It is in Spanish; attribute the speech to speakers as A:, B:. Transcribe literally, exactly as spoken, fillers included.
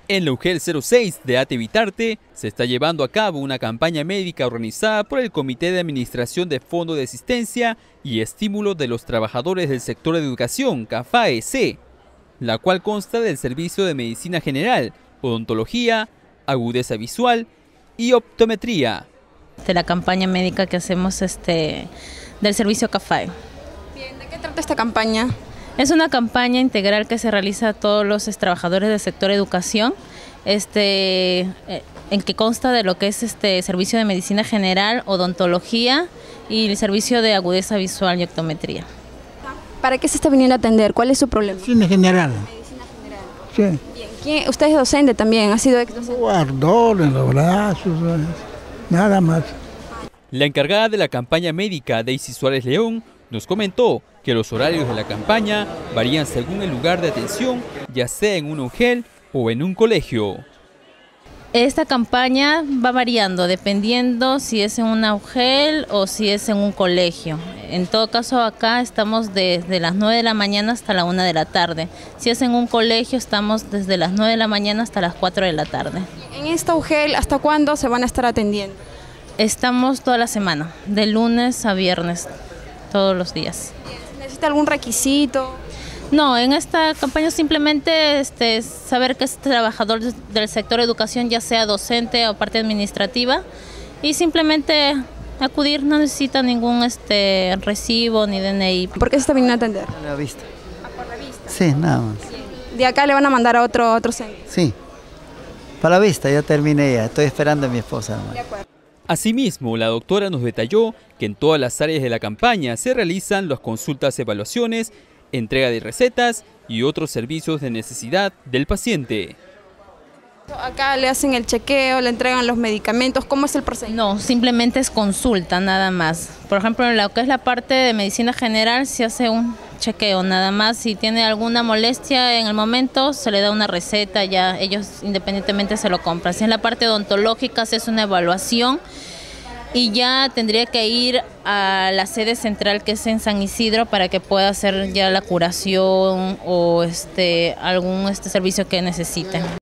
A: En la U G E L cero seis de ATE Vitarte se está llevando a cabo una campaña médica organizada por el Comité de Administración de Fondo de Asistencia y Estímulo de los Trabajadores del Sector de Educación, CAFAE-C, la cual consta del Servicio de Medicina General, Odontología, Agudeza Visual y Optometría.
B: De la campaña médica que hacemos este, del servicio CAFAE.
C: Bien, ¿de qué trata esta campaña?
B: Es una campaña integral que se realiza a todos los trabajadores del sector educación, este, en que consta de lo que es este servicio de medicina general, odontología y el servicio de agudeza visual y optometría.
C: ¿Para qué se está viniendo a atender? ¿Cuál es su problema?
D: Medicina general.
C: Medicina general.
D: Sí.
C: Bien. ¿Quién, usted es docente también, ha sido ex docente.
D: Ardor en los brazos, nada más.
A: La encargada de la campaña médica, Daisy Suárez León, nos comentó que los horarios de la campaña varían según el lugar de atención, ya sea en una U G E L o en un colegio.
B: Esta campaña va variando dependiendo si es en una U G E L o si es en un colegio. En todo caso, acá estamos desde las nueve de la mañana hasta la una de la tarde. Si es en un colegio, estamos desde las nueve de la mañana hasta las cuatro de la tarde.
C: En esta U G E L, ¿hasta cuándo se van a estar atendiendo?
B: Estamos toda la semana, de lunes a viernes, todos los días.
C: ¿Necesita algún requisito?
B: No, en esta campaña simplemente este, saber que es trabajador del sector educación, ya sea docente o parte administrativa, y simplemente acudir, no necesita ningún este, recibo ni D N I.
C: ¿Por qué se está viniendo a atender?
E: A la vista.
C: ¿A por la vista?
E: Sí, nada más.
C: ¿De acá le van a mandar a otro, otro centro?
E: Sí, para la vista, ya terminé ya, estoy esperando a mi esposa.
C: De acuerdo.
A: Asimismo, la doctora nos detalló que en todas las áreas de la campaña se realizan las consultas, evaluaciones, entrega de recetas y otros servicios de necesidad del paciente.
C: Acá le hacen el chequeo, le entregan los medicamentos, ¿cómo es el proceso?
B: No, simplemente es consulta, nada más. Por ejemplo, en lo que es la parte de medicina general se hace un chequeo, nada más. Si tiene alguna molestia en el momento, se le da una receta, ya ellos independientemente se lo compran. Si en la parte odontológica se hace una evaluación y ya tendría que ir a la sede central que es en San Isidro para que pueda hacer ya la curación o este algún este servicio que necesite.